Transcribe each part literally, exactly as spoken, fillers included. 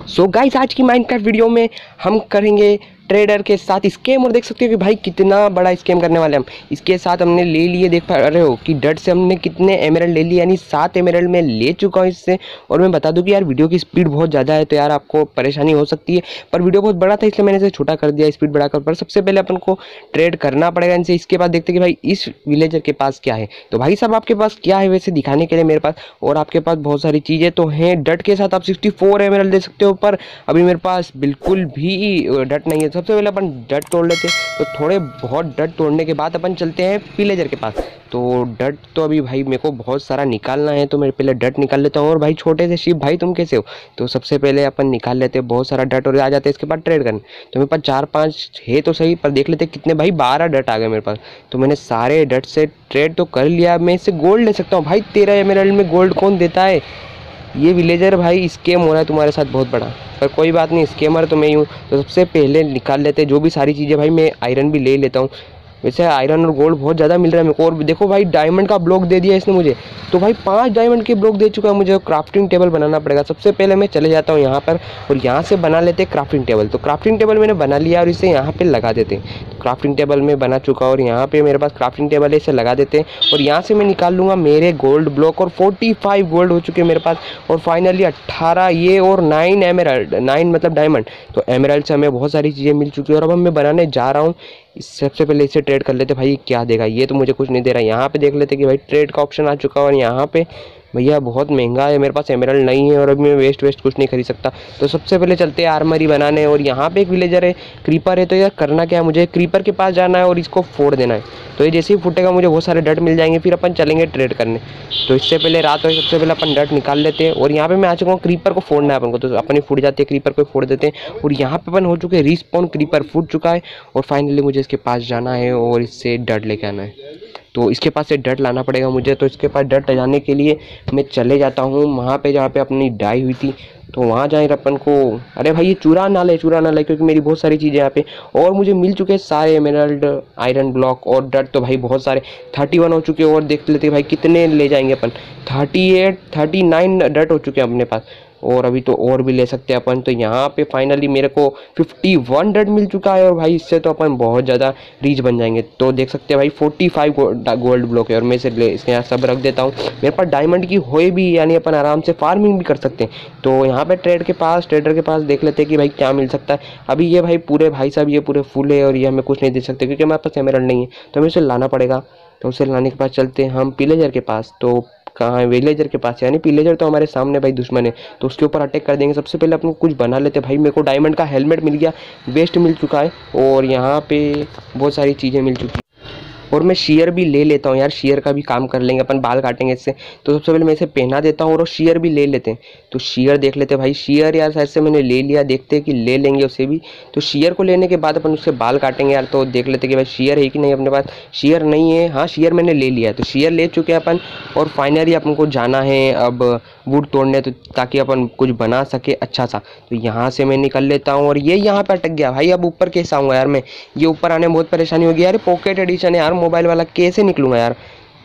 So guys, आज की Minecraft video में हम करेंगे ट्रेडर के साथ स्कैम। और देख सकते हो कि भाई कितना बड़ा स्कैम करने वाले हम। इसके साथ हमने ले लिए, देख पा रहे हो कि डट से हमने कितने एमराल्ड ले लिए, यानी सात एमराल्ड में ले चुका हूँ इससे। और मैं बता दूं कि यार वीडियो की स्पीड बहुत ज़्यादा है, तो यार आपको परेशानी हो सकती है, पर वीडियो बहुत बड़ा था इसलिए मैंने इसे छोटा कर दिया, स्पीड बढ़ाकर। पर सबसे पहले अपन को ट्रेड करना पड़ेगा इनसे। इसके बाद देखते हैं कि भाई इस विलेजर के पास क्या है। तो भाई साहब, आपके पास क्या है वैसे दिखाने के लिए मेरे पास, और आपके पास बहुत सारी चीज़ें तो हैं। डट के साथ आप सिक्सटी फोर एमराल्ड दे सकते हो, पर अभी मेरे पास बिल्कुल भी डट नहीं है। सबसे पहले अपन डट तोड़ लेते, तो थोड़े बहुत डट तोड़ने के बाद अपन चलते हैं विलेजर के पास। तो डट तो अभी भाई मेरे को बहुत सारा निकालना है, तो मैं पहले डट निकाल लेता हूँ। और भाई छोटे से शिप, भाई तुम कैसे हो? तो सबसे पहले अपन निकाल लेते हैं बहुत सारा डट और आ जाते हैं इसके बाद ट्रेड करने। तो मेरे पास चार पाँच है तो सही, पर देख लेते कितने। भाई बारह डट आ गए मेरे पास, तो मैंने सारे डट से ट्रेड तो कर लिया। मैं इससे गोल्ड ले सकता हूँ। भाई तेरह एमराल्ड में गोल्ड कौन देता है? ये विलेजर भाई स्कैम हो रहा है तुम्हारे साथ बहुत बड़ा, पर कोई बात नहीं, स्कैमर तो मैं ही हूँ। तो सबसे पहले निकाल लेते हैं जो भी सारी चीज़ें। भाई मैं आयरन भी ले लेता हूँ, वैसे आयरन और गोल्ड बहुत ज़्यादा मिल रहा है मेरे को। और देखो भाई डायमंड का ब्लॉक दे दिया इसने मुझे, तो भाई पांच डायमंड के ब्लॉक दे चुका है मुझे। क्राफ्टिंग टेबल बनाना पड़ेगा। सबसे पहले मैं चले जाता हूँ यहाँ पर, और यहाँ से बना लेते हैं क्राफ्टिंग टेबल। तो क्राफ्टिंग टेबल मैंने बना लिया और इसे यहाँ पे लगा देते हैं। तो क्राफ्टिंग टेबल में बना चुका, और यहाँ पे मेरे पास क्राफ्टिंग टेबल है, इसे लगा देते हैं। और यहाँ से मैं निकाल लूँगा मेरे गोल्ड ब्लॉक, और फोर्टी फाइव गोल्ड हो चुके हैं मेरे पास। और फाइनली अट्ठारह ये और नाइन एमराल्ड, नाइन मतलब डायमंड। तो एमराल्ड से हमें बहुत सारी चीज़ें मिल चुकी है, और अब मैं बनाने जा रहा हूँ। सबसे पहले इसे ट्रेड कर लेते। भाई क्या देगा? ये तो मुझे कुछ नहीं दे रहा। यहाँ पे देख लेते कि भाई ट्रेड का ऑप्शन आ चुका है, और यहाँ पे भैया बहुत महंगा है, मेरे पास एमराल्ड नहीं है, और अभी मैं वेस्ट वेस्ट कुछ नहीं खरीद सकता। तो सबसे पहले चलते हैं आर्मरी बनाने। और यहाँ पे एक विलेजर है, क्रीपर है। तो यार करना क्या है, मुझे क्रीपर के पास जाना है और इसको फोड़ देना है। तो ये जैसे ही फूटेगा मुझे बहुत सारे डट मिल जाएंगे, फिर अपन चलेंगे ट्रेड करने। तो इससे पहले रात हो, सबसे पहले अपन डट निकाल लेते हैं। और यहाँ पे मैं आ चुका हूँ, क्रीपर को फोड़ना है अपन को। तो अपन ही फूट जाते हैं, क्रीपर को फोड़ देते हैं। और यहाँ पे अपन हो चुके हैं रिस्पॉन, क्रीपर फूट चुका है। और फाइनली मुझे इसके पास जाना है और इससे डट लेके आना है। तो इसके पास से डट लाना पड़ेगा मुझे। तो इसके पास डट जाने के लिए मैं चले जाता हूँ वहाँ पे जहाँ पे अपनी डाई हुई थी। तो वहाँ जाए अपन को। अरे भाई ये चूरा ना ले, चूरा ना ले, क्योंकि मेरी बहुत सारी चीज़ें यहाँ पे और मुझे मिल चुके हैं सारे एमराल्ड, आयरन ब्लॉक और डट। तो भाई बहुत सारे थर्टी वन हो चुके हैं। और देख लेते हैं भाई कितने ले जाएंगे अपन। थर्टी एट थर्टी नाइन डट हो चुके हैं अपने पास, और अभी तो और भी ले सकते हैं अपन। तो यहाँ पे फाइनली मेरे को फिफ्टी वन डट मिल चुका है, और भाई इससे तो अपन बहुत ज़्यादा रीच बन जाएंगे। तो देख सकते हैं भाई फोर्टी फाइव गोल्ड ब्लॉक है, और मैं इसे इसके यहाँ सब रख देता हूँ। मेरे पास डायमंड की होए भी, यानी अपन आराम से फार्मिंग भी कर सकते हैं। तो यहाँ पे ट्रेड के पास ट्रेडर के पास देख लेते हैं कि भाई क्या मिल सकता है। अभी ये भाई पूरे, भाई साहब ये पूरे फुल है, और ये हमें कुछ नहीं दे सकते क्योंकि हमारे पास एमराल्ड नहीं है। तो हमें उसे लाना पड़ेगा। तो उसे लाने के बाद चलते हैं हम विलेजर के पास। तो कहाँ है? विलेजर के पास, यानी विलेजर तो हमारे सामने भाई दुश्मन है, तो उसके ऊपर अटैक कर देंगे। सबसे पहले अपन कुछ बना लेते हैं। भाई मेरे को डायमंड का हेलमेट मिल गया, वेस्ट मिल चुका है, और यहाँ पे बहुत सारी चीज़ें मिल चुकी हैं। और मैं शेयर भी ले लेता हूँ यार, शेयर का भी काम कर लेंगे अपन, बाल काटेंगे इससे। तो सबसे पहले मैं इसे पहना देता हूँ, और शेयर भी ले लेते हैं। तो शेयर देख लेते हैं भाई, शेयर यार शायद से मैंने ले लिया, देखते हैं कि ले लेंगे उसे भी। तो शेयर को लेने के बाद अपन उससे बाल काटेंगे यार। तो देख लेते हैं कि भाई शेयर है कि नहीं अपने पास। शेयर नहीं है, हाँ शेयर मैंने ले लिया है, तो शेयर ले चुके हैं अपन। और फाइनली अपन को जाना है अब वुड तोड़ने, तो ताकि अपन कुछ बना सके अच्छा सा। तो यहाँ से मैं निकल लेता हूँ, और ये यहाँ पे अटक गया भाई। अब ऊपर कैसे आऊँगा यार मैं? ये ऊपर आने में बहुत परेशानी होगी यार। पॉकेट एडिशन है यार मोबाइल वाला, कैसे निकलूँगा यार?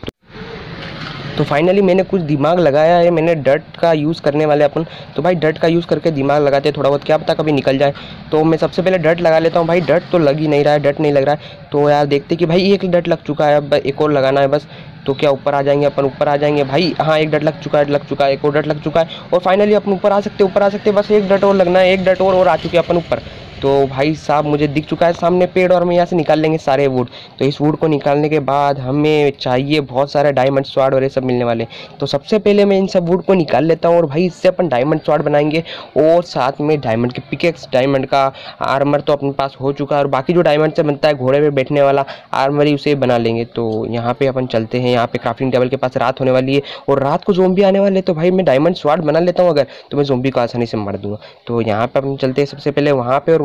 तो फाइनली मैंने कुछ दिमाग लगाया है, मैंने डट का यूज़ करने वाले अपन। तो भाई डट का यूज़ करके दिमाग लगाते हैं थोड़ा बहुत, क्या पता कभी निकल जाए। तो मैं सबसे पहले डट लगा लेता हूँ। भाई डट तो लग ही नहीं रहा है, डट नहीं लग रहा है। तो यार देखते कि भाई एक डट लग चुका है, अब एक और लगाना है बस। तो क्या ऊपर आ जाएंगे अपन? ऊपर आ जाएंगे भाई। हाँ एक डट लग चुका है, लग चुका है, एक और डट लग चुका है। और फाइनली अपन ऊपर आ सकते ऊपर आ सकते बस एक डट और लगना है, एक डट और और आ चुके हैं अपन ऊपर। तो भाई साहब मुझे दिख चुका है सामने पेड़, और मैं यहाँ से निकाल लेंगे सारे वुड। तो इस वुड को निकालने के बाद हमें चाहिए बहुत सारे डायमंड स्वॉर्ड और ये सब मिलने वाले। तो सबसे पहले मैं इन सब वुड को निकाल लेता हूँ, और भाई इससे अपन डायमंड स्वॉर्ड बनाएंगे, और साथ में डायमंड की पिकेक्स, डायमंड का आर्मर तो अपने पास हो चुका है, और बाकी जो डायमंड से बनता है घोड़े पे बैठने वाला आर्मर ही उसे बना लेंगे। तो यहाँ पे अपन चलते हैं, यहाँ पे क्राफ्टिंग टेबल के पास रात होने वाली है, और रात को ज़ोंबी आने वाले। तो भाई मैं डायमंड स्वॉर्ड बना लेता हूँ अगर, तो मैं ज़ोंबी को आसानी से मार दूंगा। तो यहाँ पे अपन चलते हैं सबसे पहले वहाँ पे, और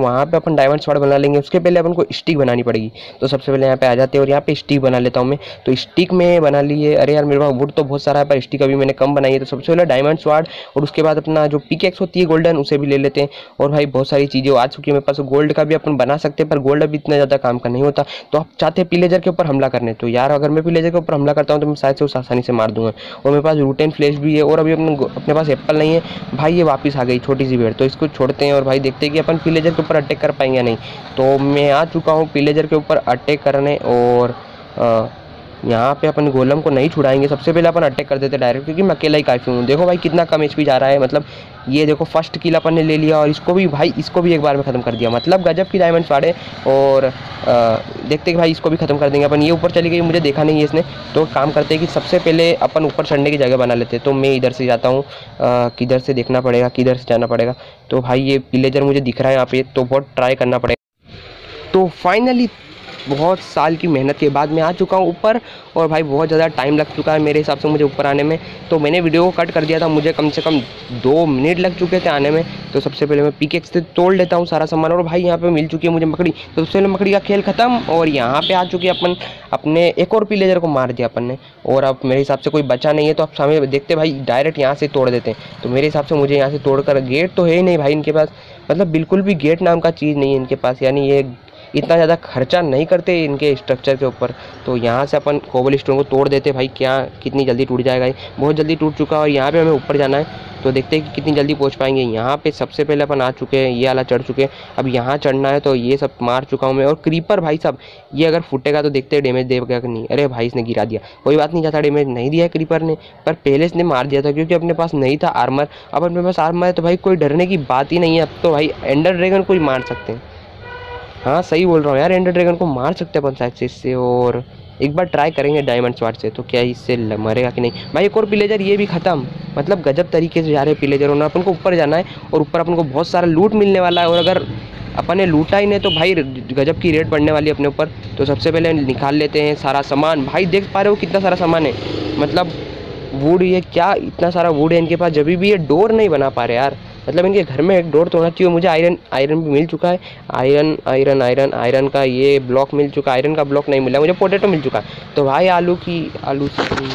वहाँ पे अपन डायमंड स्वॉर्ड बना लेंगे। उसके पहले अपन को स्टिक बनानी पड़ेगी। तो सबसे पहले यहाँ पे आ जाते हैं और यहाँ पे स्टिक बना लेता हूँ मैं। तो स्टिक में बना लिए। अरे यार मेरे पास वुड तो बहुत सारा है पर स्टिक अभी मैंने कम बनाई है। तो सबसे पहले डायमंड स्वॉर्ड और उसके बाद अपना जो पिकेक्स होती है गोल्डन उसे भी ले लेते हैं। और भाई बहुत सारी चीज़ें आ चुकी है मेरे पास। गोल्ड का भी अपन बना सकते हैं पर गोल्ड अभी इतना ज़्यादा काम का नहीं होता। तो आप चाहते हैं पिलेजर के ऊपर हमला करने, तो यार अगर मैं पिलेजर के ऊपर हमला करता हूँ तो मैं शायद से उस आसानी से मार दूंगा। और मेरे पास रूट एंड फ्लैश भी है और अभी अपने अपने पास एप्पल नहीं है। भाई ये वापस आ गई छोटी सी भेड़, तो इसको छोड़ते हैं और भाई देखते हैं कि अपन पिलेजर के ऊपर अटैक कर पाएंगे या नहीं। तो मैं आ चुका हूँ पिलेजर के ऊपर अटैक करने और आ, यहाँ पे अपन गोलम को नहीं छुड़ाएंगे। सबसे पहले अपन अटैक कर देते डायरेक्ट, क्योंकि मैं अकेला ही काफ़ी हूँ। देखो भाई कितना कम एचपी जा रहा है। मतलब ये देखो फर्स्ट किल अपन ने ले लिया और इसको भी भाई इसको भी एक बार में ख़त्म कर दिया। मतलब गजब की डायमंड स्वाड है। और आ, देखते कि भाई इसको भी ख़त्म कर देंगे अपन। ये ऊपर चली गई, मुझे देखा नहीं है इसने। तो काम करते हैं कि सबसे पहले अपन ऊपर चढ़ने की जगह बना लेते हैं। तो मैं इधर से जाता हूँ, किधर से देखना पड़ेगा, किधर से जाना पड़ेगा। तो भाई ये पिलेजर मुझे दिख रहा है यहाँ पे, तो बहुत ट्राई करना पड़ेगा। तो फाइनली बहुत साल की मेहनत के बाद मैं आ चुका हूँ ऊपर। और भाई बहुत ज़्यादा टाइम लग चुका है मेरे हिसाब से मुझे ऊपर आने में। तो मैंने वीडियो को कट कर दिया था, मुझे कम से कम दो मिनट लग चुके थे आने में। तो सबसे पहले मैं पिकेक्स से तोड़ लेता हूँ सारा सामान। और भाई यहाँ पे मिल चुकी है मुझे मकड़ी। तो सबसे पहले मकड़ी का खेल ख़त्म। और यहाँ पे आ चुके अपन अपने एक और पिलेजर को मार दिया अपन ने। और अब मेरे हिसाब से कोई बचा नहीं है। तो अब सामने देखते भाई डायरेक्ट यहाँ से तोड़ देते हैं। तो मेरे हिसाब से मुझे यहाँ से तोड़ कर, गेट तो है ही नहीं भाई इनके पास। मतलब बिल्कुल भी गेट नाम का चीज़ नहीं है इनके पास। यानी ये इतना ज़्यादा खर्चा नहीं करते इनके स्ट्रक्चर के ऊपर। तो यहाँ से अपन कोबल स्टोन को तोड़ देते। भाई क्या कितनी जल्दी टूट जाएगा, ये बहुत जल्दी टूट चुका है। और यहाँ पे हमें ऊपर जाना है, तो देखते हैं कि कितनी जल्दी पहुँच पाएंगे। यहाँ पे सबसे पहले अपन आ चुके हैं, ये वाला चढ़ चुके हैं। अब यहाँ चढ़ना है, तो ये सब मार चुका हूँ मैं। और क्रीपर भाई साहब ये अगर फूटेगा तो देखते हैं डैमेज देगा कि नहीं। अरे भाई इसने गिरा दिया, कोई बात नहीं, ज़्यादा डैमेज नहीं दिया क्रीपर ने, पर पहले इसने मार दिया था क्योंकि अपने पास नहीं था आर्मर। अब अपने पास आर्मर है तो भाई कोई डरने की बात ही नहीं है। अब तो भाई एंडर ड्रैगन को ही मार सकते हैं। हाँ सही बोल रहा हूँ यार, एंडर ड्रैगन को मार सकते हैं अपन शायद से इससे। और एक बार ट्राई करेंगे डायमंड स्वॉर्ड से, तो क्या इससे मरेगा कि नहीं। भाई एक और पिलेजर ये भी ख़त्म। मतलब गजब तरीके से जा रहे हैं पिलेजर। और अपन को ऊपर जाना है और ऊपर अपन को बहुत सारा लूट मिलने वाला है। और अगर अपन ने लूटा ही नहीं तो भाई गजब की रेट पड़ने वाली है अपने ऊपर। तो सबसे पहले निकाल लेते हैं सारा सामान। भाई देख पा रहे हो कितना सारा सामान है। मतलब वुड, ये क्या इतना सारा वुड है इनके पास। जब भी ये डोर नहीं बना पा रहे यार। मतलब इनके घर में एक डोर तो होना चाहिए। मुझे आयरन आयरन भी मिल चुका है। आयरन आयरन आयरन आयरन का ये ब्लॉक मिल चुका है। आयरन का ब्लॉक नहीं मिला मुझे, पोटैटो मिल चुका है। तो भाई आलू की आलू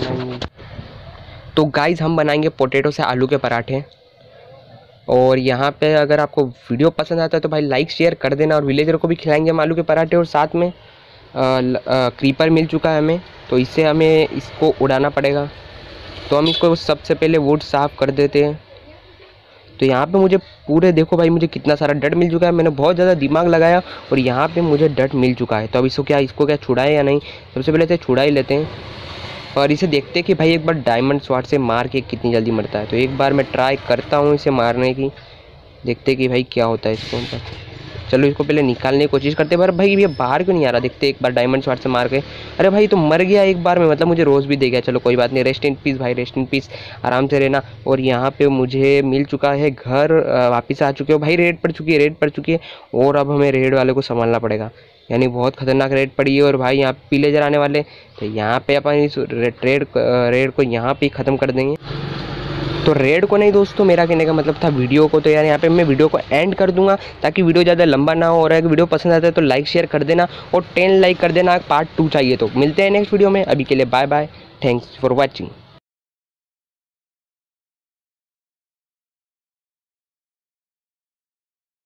तो गाइस हम बनाएंगे पोटैटो से आलू के पराठे। और यहाँ पे अगर आपको वीडियो पसंद आता है तो भाई लाइक शेयर कर देना। और विलेजर को भी खिलाएंगे हम आलू के पराठे। और साथ में आ, आ, क्रीपर मिल चुका है हमें, तो इससे हमें इसको उड़ाना पड़ेगा। तो हम इसको सबसे पहले वुड साफ़ कर देते हैं। तो यहाँ पे मुझे पूरे देखो भाई मुझे कितना सारा डट मिल चुका है। मैंने बहुत ज़्यादा दिमाग लगाया और यहाँ पे मुझे डट मिल चुका है। तो अब इसको क्या इसको क्या छुड़ाएं या नहीं। सबसे पहले तो छुड़ा ही लेते हैं और इसे देखते हैं कि भाई एक बार डायमंड स्वॉर्ड से मार के कितनी जल्दी मरता है। तो एक बार मैं ट्राई करता हूँ इसे मारने की, देखते कि भाई क्या होता है इसको। चलो इसको पहले निकालने की कोशिश करते हैं। पर भाई ये बाहर क्यों नहीं आ रहा, देखते एक बार डायमंड स्वॉर्ड से मार के। अरे भाई तो मर गया एक बार में, मतलब मुझे रोज़ भी दे गया। चलो कोई बात नहीं, रेस्ट इन पीस भाई, रेस्ट इन पीस, आराम से रहना। और यहाँ पे मुझे मिल चुका है घर, वापस आ चुके हो भाई। रेड पड़ चुकी है, रेड पड़ चुकी है। और अब हमें रेड वाले को संभालना पड़ेगा, यानी बहुत खतरनाक रेड पड़ी है। और भाई यहाँ पे पिलेजर आने वाले, तो यहाँ पे अपन इस रेड रेड को यहाँ पे ख़त्म कर देंगे। तो रेड को नहीं दोस्तों, मेरा कहने का मतलब था वीडियो को। तो यार यहाँ पे मैं वीडियो को एंड कर दूंगा ताकि वीडियो ज़्यादा लंबा ना हो। और अगर वीडियो पसंद आता है तो लाइक शेयर कर देना और टेन लाइक कर देना। पार्ट टू चाहिए तो मिलते हैं नेक्स्ट वीडियो में। अभी के लिए bye bye, thanks for watching.